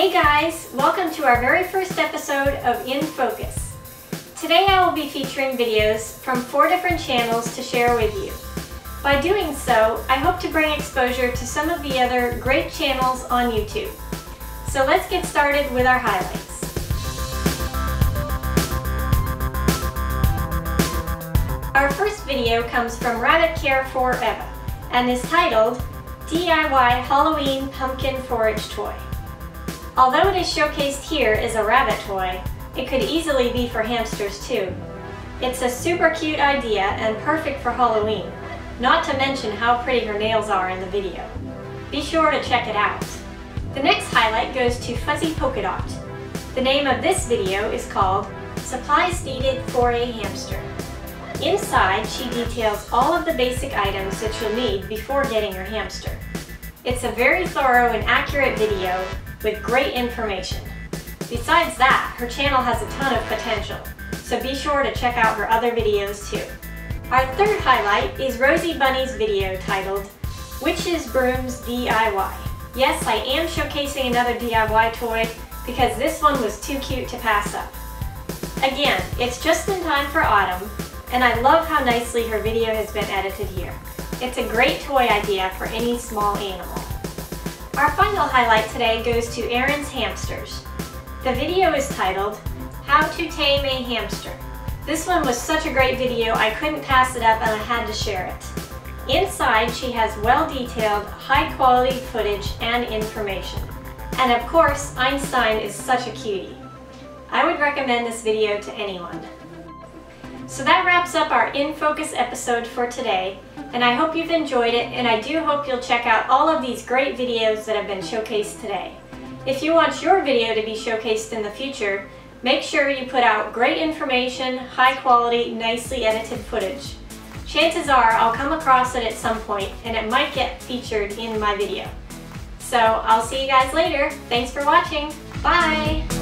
Hey guys, welcome to our very first episode of In Focus. Today I will be featuring videos from 4 different channels to share with you. By doing so, I hope to bring exposure to some of the other great channels on YouTube. So let's get started with our highlights. Our first video comes from Rabbit Care for Eva and is titled DIY Halloween Pumpkin Forage Toy. Although it is showcased here as a rabbit toy, it could easily be for hamsters too. It's a super cute idea and perfect for Halloween, not to mention how pretty her nails are in the video. Be sure to check it out. The next highlight goes to Fuzzy Polka Dot. The name of this video is called Supplies Needed for a Hamster. Inside, she details all of the basic items that you'll need before getting your hamster. It's a very thorough and accurate video with great information. Besides that, her channel has a ton of potential, so be sure to check out her other videos too. Our third highlight is Rosie Bunny's video titled Witches Brooms DIY. Yes, I am showcasing another DIY toy because this one was too cute to pass up. Again, it's just in time for autumn, and I love how nicely her video has been edited here. It's a great toy idea for any small animal. Our final highlight today goes to Erin's Hamsters. The video is titled How to Tame a Hamster. This one was such a great video I couldn't pass it up and I had to share it. Inside she has well-detailed, high-quality footage and information. And of course, Einstein is such a cutie. I would recommend this video to anyone. So that wraps up our In Focus episode for today, and I hope you've enjoyed it, and I do hope you'll check out all of these great videos that have been showcased today. If you want your video to be showcased in the future, make sure you put out great information, high quality, nicely edited footage. Chances are I'll come across it at some point, and it might get featured in my video. So I'll see you guys later. Thanks for watching. Bye!